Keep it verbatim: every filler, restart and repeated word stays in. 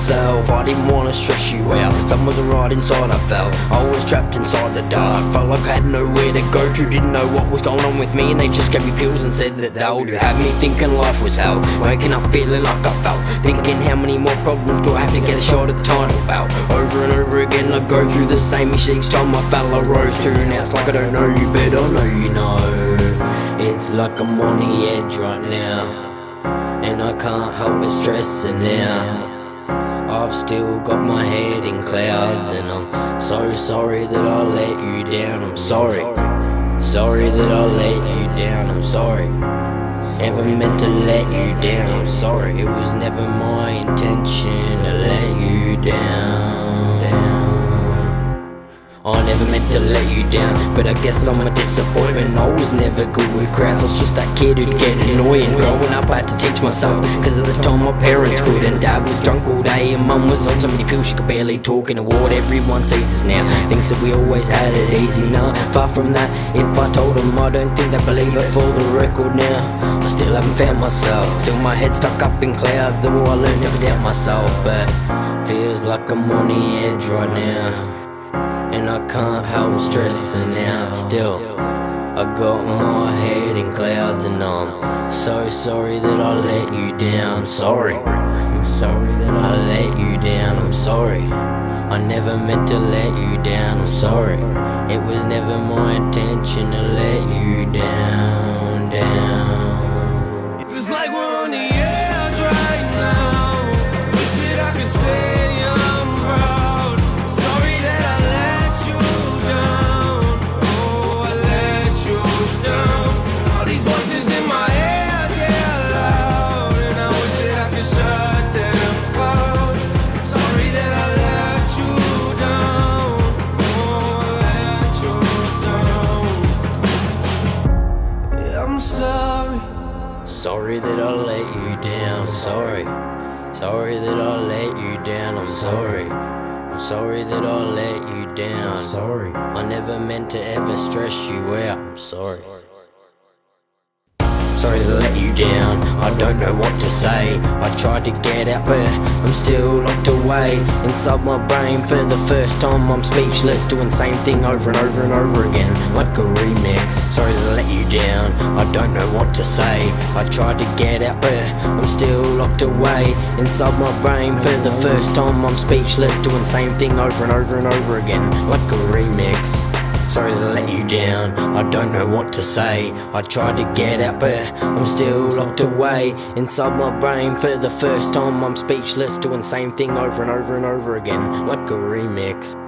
myself. I didn't wanna stress you out. Something wasn't right inside, I felt I was trapped inside the dark. Felt like I had nowhere to go to. Didn't know what was going on with me, and they just gave me pills and said that they'll do. Had me thinking life was hell, waking up feeling like I felt, thinking how many more problems do I have to get a shot at the title belt. Over and over again I go through the same issue each time I fell. I rose to, now it's like I don't know you, but I know you know. It's like I'm on the edge right now, and I can't help but stressing now. I've still got my head in clouds, and I'm so sorry that I let you down. I'm sorry, sorry that I let you down. I'm sorry, never meant to let you down. I'm sorry, it was never my intention to let you down, down. I never meant to let you down, but I guess I'm a disappointment. I was never good with crowds, I was just that kid who'd get annoying. Growing up I had to teach myself, cause at the time my parents couldn't. Dad was drunk all day and mum was on so many pills she could barely talk. In a world everyone sees us now, thinks that we always had it easy. Nah, far from that. If I told them, I don't think they'd believe it. For the record now, I still haven't found myself. Still my head stuck up in clouds. Oh, I learned never doubt myself, but feels like I'm on the edge right now, and I can't help stressing out. Still, I got my head in clouds, and I'm so sorry that I let you down. Sorry, I'm sorry that I let you down. I'm sorry, I never meant to let you down. I'm sorry, it was never my intention to let you down, down. It feels like we're on the edge right now. Wish that I could say sorry that I let you down. Sorry, sorry that I let you down. I'm sorry, I'm sorry that I let you down. Sorry, I never meant to ever stress you out. I'm sorry. Sorry to let you down, I don't know what to say. I tried to get out but I'm still locked away inside my brain. For the first time I'm speechless, doing the same thing over and over and over again, like a remix. Sorry to let you down, I don't know what to say. I tried to get out but I'm still locked away inside my brain. For the first time I'm speechless, doing the same thing over and over and over again, like a remix. Sorry to let you down, I don't know what to say. I tried to get out but I'm still locked away inside my brain. For the first time I'm speechless, doing the same thing over and over and over again, like a remix.